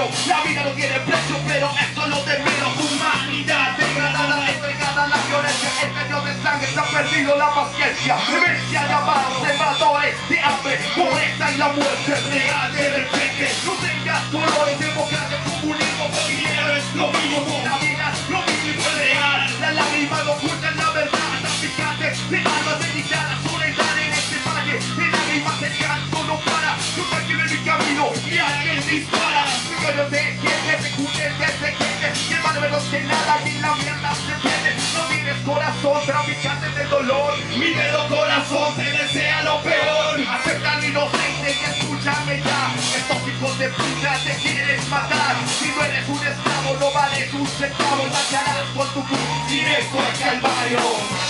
La vida no tiene precio, pero eso lo de menos. Humanidad degradada, entregada a la violencia. El medio de sangre se ha perdido la paciencia. Demencia llamados sembradores de hambre, pobreza y la muerte real de repente. No tengas colores, democracia, comunismo, dinero es lo mismo. La vida, lo mismo es real. La lágrima no oculta la verdad. Traficantes de almas dedicadas, soledad en este valle. De lágrimas el canto no para. Yo tranquilo en mi camino y alguien dispara. Yo no sé quién es, se cubre desde gente. Y el mal menos que nada y la mierda se pierde. No tienes corazón, traficantes del dolor. Mi dedo corazón te desea lo peor. Acepta al inocente y escúchame ya. Estos hijos de puta te quieren matar. Si no eres un esclavo, no vales un centavo. Marcharás con tu cruz directo al calvario.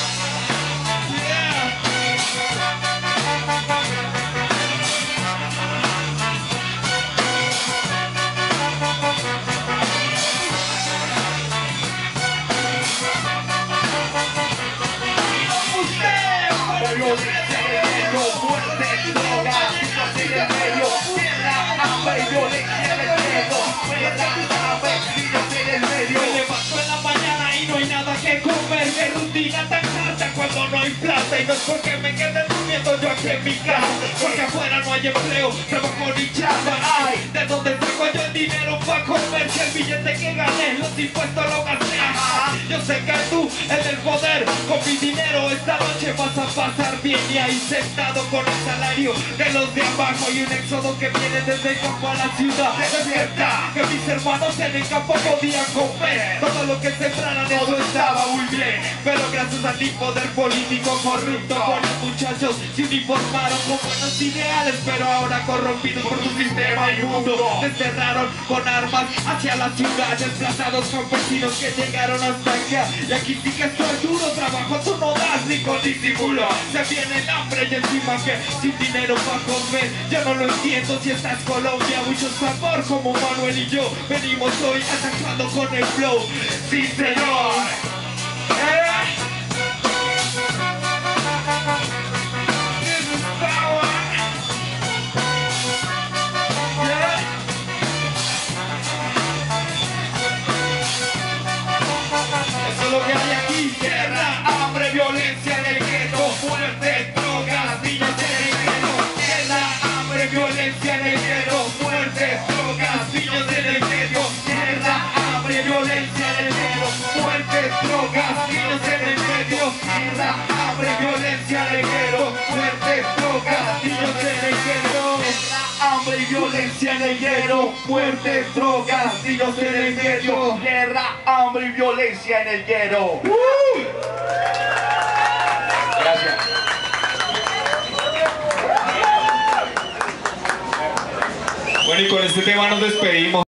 Cuando no hay plata y no es porque me quede durmiendo yo aquí en mi casa, porque afuera no hay empleo, trabajo ni chamba. Ay, ¿de dónde saco yo el dinero para comer? Que el billete que gané, los impuestos lo gasté. Yo sé que tú, el del poder, con mi dinero esta noche vas a pasar bien. Y ahí sentado con el salario de los de abajo y un éxodo que viene desde el campo a la ciudad. Despierta, que mis hermanos en el campo podían comer todo lo que sembraran, eso estaba muy bien. Pero gracias al poder político corrupto, con los muchachos se uniformaron con buenos ideales, pero ahora corrompidos por su sistema inmundo. Desterraron con armas hacia la ciudad, desplazados campesinos que llegaron hasta acá. Y aquí sí que esto es duro, trabajo tú no das ni con disimulo. Se viene el hambre y encima que sin dinero para comer. Yo no lo entiendo si estás Colombia, mucho sabor como Manuel y yo. Venimos hoy atacando con el flow, sí señor. Lo que hay aquí, guerra, hambre, violencia en el gueto, muerte, drogas, niños en el gueto. Guerra, hambre, violencia en el gueto, muerte, drogas, niños en el gueto. Guerra, hambre, violencia en el gueto, muerte, drogas, niños en el gueto. Guerra, hambre, violencia en el gueto, muerte, drogas, niños en el gueto. Hambre y violencia en el gueto, muerte, drogas, niños en el gueto. Guerra, hambre y violencia en el gueto. Gracias. Bueno, y con este tema nos despedimos.